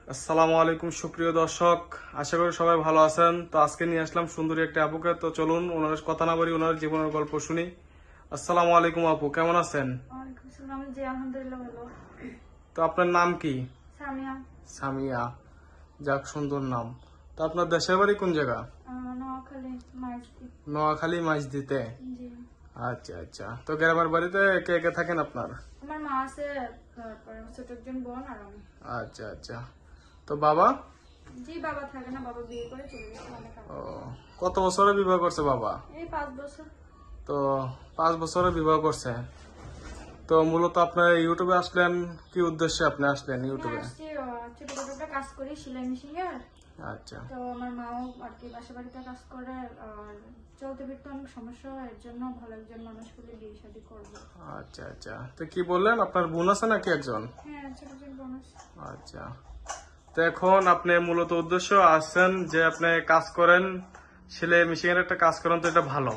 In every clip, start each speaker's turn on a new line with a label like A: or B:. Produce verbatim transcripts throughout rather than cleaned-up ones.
A: আসসালামু আলাইকুম সুপ্রিয় দর্শক, আশা করি সবাই ভালো আছেন। তো আজকে নিয়ে আসলাম সুন্দরী একটা আপুকে। তো চলুন ওনার কথা না বলি, ওনার জীবনের গল্প শুনি। আসসালামু আলাইকুম আপু, কেমন আছেন?
B: ওয়ালাইকুম আসসালাম। জি আলহামদুলিল্লাহ ভালো।
A: তো আপনার নাম কি?
B: সামিয়া।
A: সামিয়া, যাক সুন্দর নাম। তো আপনার দেশের বাড়ি কোন জায়গা?
B: আহ, নোয়াখালী মাইজদি।
A: নোয়াখালী মাইজদিতে।
B: জি।
A: আচ্ছা আচ্ছা। তো গ্রামের বাড়িতে কে কে থাকেন আপনার?
B: আমার মা আছে, তারপরে ছোট একজন বোন আর আমি।
A: আচ্ছা আচ্ছা। তো বাবা?
B: জি বাবা থাকে না, বাবা বিয়ে করে চলে গেছে অনেক আগে।
A: ও, কত বছরে বিবাহ করছে বাবা?
B: এই পাঁচ বছর।
A: তো পাঁচ বছরে বিবাহ করছে। তো মূলত আপনার ইউটিউবে আসলেন কি উদ্দেশ্যে আপনি আসলেন
B: আমি
A: ইউটিউবে?
B: আসছি আহ, ছোটখাটো একটা কাজ করি, সেলাই মেশিন এর।
A: আচ্ছা
B: তো আমার মাও আর কি বাসা বাড়িতে কাজ করে, আর চলতে ফিরতে অনেক সমস্যা হয়, এর জন্য ভালো একজন মানুষ পেলে বিয়ে শাদী করবো।
A: আচ্ছা আচ্ছা। তো কি বললেন, আপনার বোন আছে নাকি একজন?
B: হ্যাঁ, ছোট একজন বোন আছে।
A: আচ্ছা। তো এখন আপনি মূলত উদ্দেশ্য আসছেন যে আপনি কাজ করেন, সেলাই মেশিনের একটা কাজ করেন, তো এটা ভালো।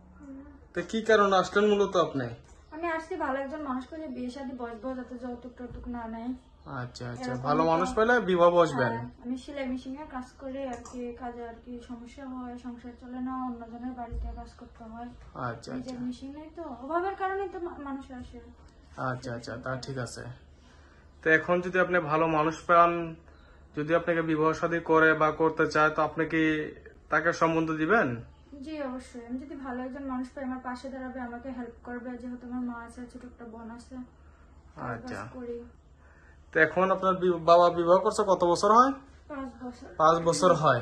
A: তো কি কারণে আসলেন মূলত আপনি?
B: আমি আসছি ভালো একজন মানুষ পেলে বিয়ে শাদী বসবো, যাতে যৌতুক টৌতুক না নেয়।
A: আচ্ছা আচ্ছা,
B: এরকম
A: ভালো
B: তো-
A: মানুষ পেলে বিবাহ বসবেন।
B: হ্যাঁ, আমি সেলাই মেশিনে কাজ করি আর কি, কাজে আর কি সমস্যা হয়, সংসার চলে না, অন্যজনের বাড়িতে কাজ করতে হয়।
A: আচ্ছা
B: নিজের
A: আচ্ছা
B: মেশিন নেই তো, অভাবের কারণে তো মা- মানুষ আসে।
A: আচ্ছা আচ্ছা, তা ঠিক আছে। তো এখন যদি আপনি ভালো মানুষ পান, যদি আপনাকে বিবাহ শাদী করে বা করতে চায়, তো আপনি কি তাকে সম্বন্ধ দিবেন?
B: জি অবশ্যই, আমি যদি ভালো একজন মানুষ পাই আমার পাশে দাঁড়াবে, আমাকে হেল্প করবে, যেহেতু আমার মা আছে, ছোট একটা বোন আছে, কাজ
A: আচ্ছা।
B: বাজ করি।
A: তো এখন আপনার বি- বাবা বিবাহ করছে কত বছর হয়?
B: পাঁচ বছর।
A: পাঁচ বছর হয়।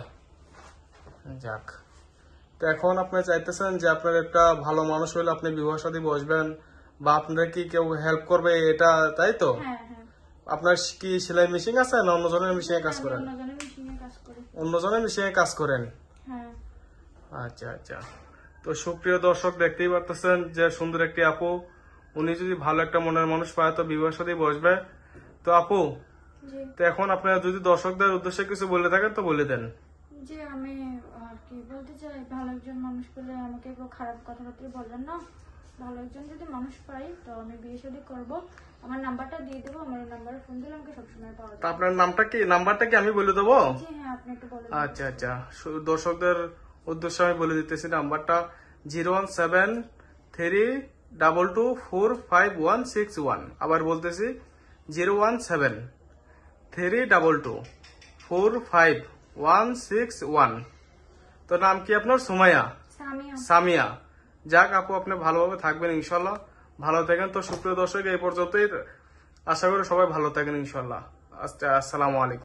A: যাক। তো এখন আপনি চাইতেছেন যে আপনার একটা ভালো মানুষ হলে আপনি বিবাহ শাদী বসবেন, বা আপনার কি কেউ হেল্প করবে, এটা তাই তো?
B: হ্যাঁ হ্যাঁ।
A: আপনার কি সেলাই মেশিন আছে না অন্যজনের মেশিনে কাজ
B: আমি
A: করেন?
B: অন্যজনের মেশিনে কাজ করি।
A: অন্যজনের মেশিনে কাজ করেন।
B: হ্যাঁ।
A: আচ্ছা আচ্ছা। তো সুপ্রিয় দর্শক, দেখতেই পারতেছেন যে সুন্দর একটি আপু, উনি যদি ভালো একটা মনের মানুষ পায় তো বিবাহ সাথে বসবে। তো আপু,
B: জি।
A: তো এখন আপনারা যদি দর্শকদের উদ্দেশ্যে কিছু বলে থাকেন তো বলে দেন।
B: জি আমি আর কি বলতে চাই, ভালো একজন মানুষ পেলে আমাকে কেউ খারাপ কথাবার্তা বলবেন না। ভালো একজন যদি মানুষ পাই তো আমি বিয়ে শাদী করবো। আমার নাম্বারটা দিয়ে দেবো, আমার এই নাম্বারে ফোন দিলে আমাকে সবসময় পাওয়া
A: তা
B: যাবে।
A: আপনার নামটা কি, নাম্বারটা কি আমি বলে দেবো?
B: জি হ্যাঁ, আপনি একটু বলে
A: আচ্ছা আচ্ছা, শুধু দর্শকদের উদ্দেশ্যে আমি বলে দিতেছি নাম্বারটা zero one seven three double two four five one six one. আবার বলতেছি zero one seven three double two four five one six one. তো নাম কি আপনার? সুমাইয়া?
B: সামিয়া।
A: সামিয়া। যাক আপু, আপনি ভালোভাবে থাকবেন ইনশাল্লাহ, ভালো থাকেন। তো সুপ্রিয় দর্শক, এই পর্যন্তই, আশা করি সবাই ভালো থাকেন ইনশাল্লাহ। আচ্ছা, আসসালামু আলাইকুম।